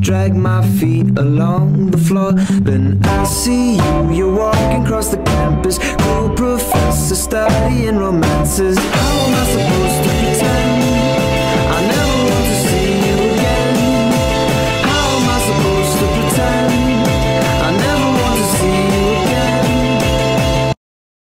drag my feet along the floor. Then I see you, you're walking